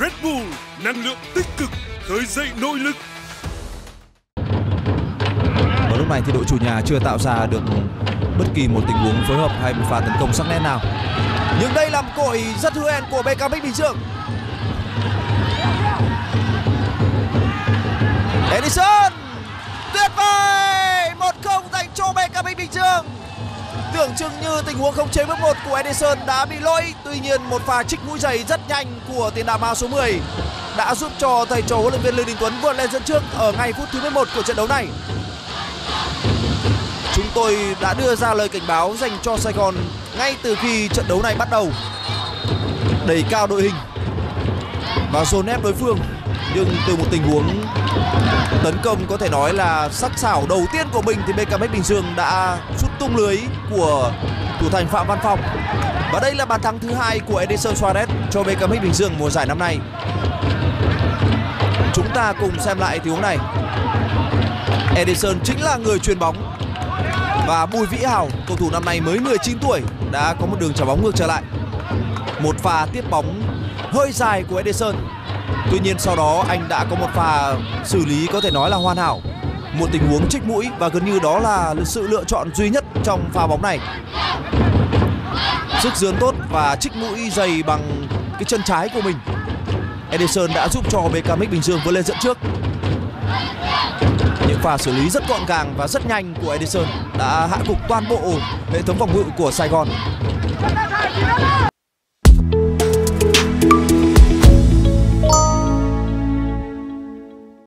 Red Bull, năng lượng tích cực, khơi dậy nội lực. Và lúc này thì đội chủ nhà chưa tạo ra được bất kỳ một tình huống phối hợp hay một pha tấn công sắc nét nào. Nhưng đây là một cơ hội rất hứa hẹn của BKMX Bình Dương. Edison tuyệt vời, 1-0 dành cho BKMX Bình Dương. Tưởng chừng như tình huống khống chế bước 1 của Edison đã bị lỗi. Tuy nhiên một pha trích mũi giày rất nhanh của tiền đạo áo số 10 đã giúp cho thầy trò huấn luyện viên Lê Đình Tuấn vượt lên dẫn trước ở ngay phút thứ 11 của trận đấu này. Chúng tôi đã đưa ra lời cảnh báo dành cho Sài Gòn ngay từ khi trận đấu này bắt đầu. Đẩy cao đội hình và dồn ép đối phương. Nhưng từ một tình huống tấn công có thể nói là sắc sảo đầu tiên của mình thì BKMX Bình Dương đã sút tung lưới của thủ thành Phạm Văn Phong. Và đây là bàn thắng thứ 2 của Edison Suarez cho BKMX Bình Dương mùa giải năm nay. Chúng ta cùng xem lại tình huống này. Edison chính là người chuyền bóng và Bùi Vĩ Hào, cầu thủ năm nay mới 19 tuổi, đã có một đường trả bóng ngược trở lại. Một pha tiếp bóng hơi dài của Edison. Tuy nhiên sau đó anh đã có một pha xử lý có thể nói là hoàn hảo. Một tình huống trích mũi và gần như đó là sự lựa chọn duy nhất trong pha bóng này. Sức dướn tốt và trích mũi dày bằng cái chân trái của mình. Edison đã giúp cho BKMX Bình Dương vươn lên dẫn trước. Những pha xử lý rất gọn gàng và rất nhanh của Edison đã hạ gục toàn bộ hệ thống phòng ngự của Sài Gòn.